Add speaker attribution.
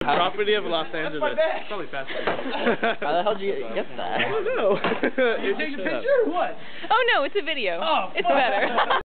Speaker 1: Property of Los Angeles.
Speaker 2: Probably faster.
Speaker 3: How the hell did you get that?
Speaker 1: I don't know.
Speaker 2: You take a picture or what?
Speaker 4: Oh no, it's a video.
Speaker 2: Oh,
Speaker 4: it's
Speaker 2: fuck.
Speaker 4: better.